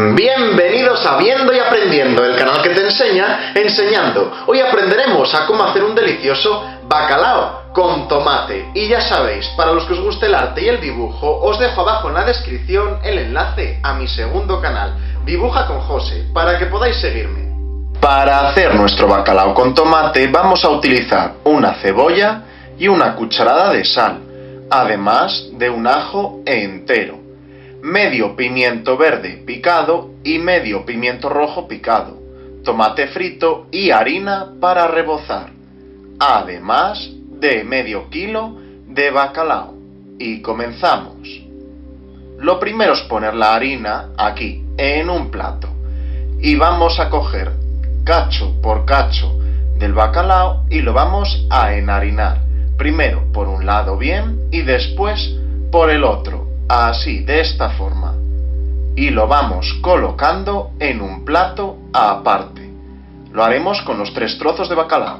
Bienvenidos a Viendo y Aprendiendo, el canal que te enseña enseñando. Hoy aprenderemos a cómo hacer un delicioso bacalao con tomate. Y ya sabéis, para los que os guste el arte y el dibujo, os dejo abajo en la descripción el enlace a mi segundo canal, Dibuja con José, para que podáis seguirme. Para hacer nuestro bacalao con tomate vamos a utilizar una cebolla y una cucharada de sal, además de un ajo entero, medio pimiento verde picado y medio pimiento rojo picado, tomate frito y harina para rebozar, además de medio kilo de bacalao. Y comenzamos. Lo primero es poner la harina aquí, en un plato, y vamos a coger cacho por cacho del bacalao y lo vamos a enharinar, primero por un lado bien y después por el otro, así, de esta forma, y lo vamos colocando en un plato aparte. Lo haremos con los 3 trozos de bacalao.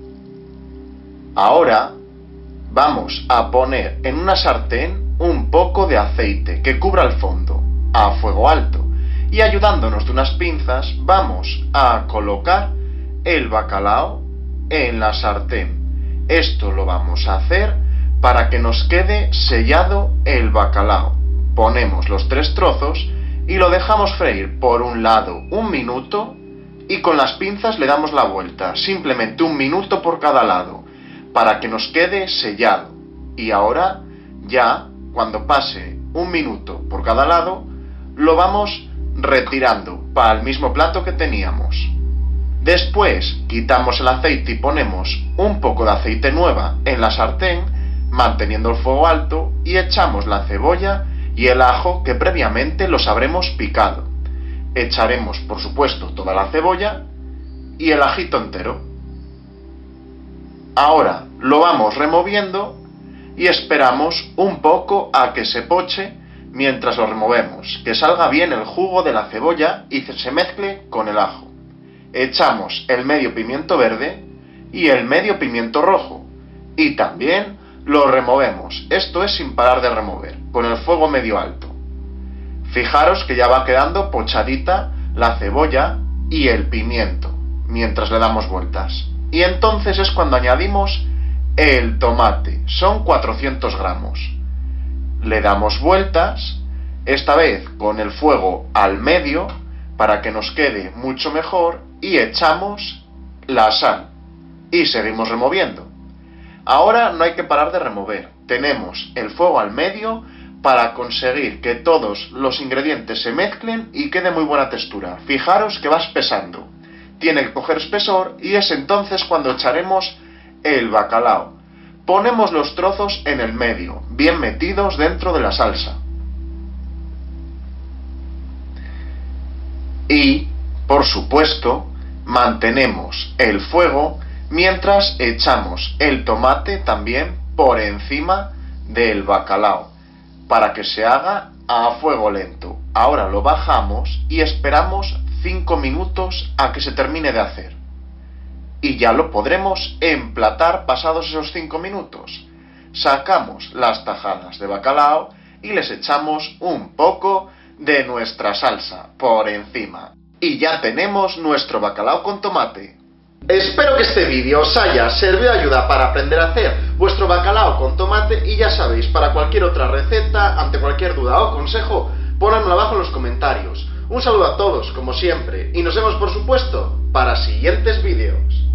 Ahora vamos a poner en una sartén un poco de aceite que cubra el fondo, a fuego alto, y ayudándonos de unas pinzas vamos a colocar el bacalao en la sartén. Esto lo vamos a hacer para que nos quede sellado el bacalao. Ponemos los 3 trozos y lo dejamos freír por un lado 1 minuto y con las pinzas le damos la vuelta, simplemente 1 minuto por cada lado, para que nos quede sellado. Y ahora ya, cuando pase 1 minuto por cada lado, lo vamos retirando para el mismo plato que teníamos. Después quitamos el aceite y ponemos un poco de aceite nueva en la sartén, manteniendo el fuego alto, y echamos la cebolla y el ajo que previamente los habremos picado. Echaremos, por supuesto, toda la cebolla y el ajito entero. Ahora lo vamos removiendo y esperamos un poco a que se poche mientras lo removemos, que salga bien el jugo de la cebolla y se mezcle con el ajo. Echamos el medio pimiento verde y el medio pimiento rojo y también lo removemos. Esto es sin parar de remover, con el fuego medio alto. Fijaros que ya va quedando pochadita la cebolla y el pimiento mientras le damos vueltas. Y entonces es cuando añadimos el tomate. Son 400 gramos. Le damos vueltas, esta vez con el fuego al medio, para que nos quede mucho mejor, y echamos la sal. Y seguimos removiendo. Ahora no hay que parar de remover. Tenemos el fuego al medio para conseguir que todos los ingredientes se mezclen y quede muy buena textura. Fijaros que va espesando. Tiene que coger espesor y es entonces cuando echaremos el bacalao. Ponemos los trozos en el medio, bien metidos dentro de la salsa. Y, por supuesto, mantenemos el fuego mientras echamos el tomate también por encima del bacalao, para que se haga a fuego lento. Ahora lo bajamos y esperamos 5 minutos a que se termine de hacer. Y ya lo podremos emplatar pasados esos 5 minutos. Sacamos las tajadas de bacalao y les echamos un poco de nuestra salsa por encima. Y ya tenemos nuestro bacalao con tomate. Espero que este vídeo os haya servido de ayuda para aprender a hacer vuestro bacalao con tomate, y ya sabéis, para cualquier otra receta, ante cualquier duda o consejo, ponedmelo abajo en los comentarios. Un saludo a todos, como siempre, y nos vemos por supuesto para siguientes vídeos.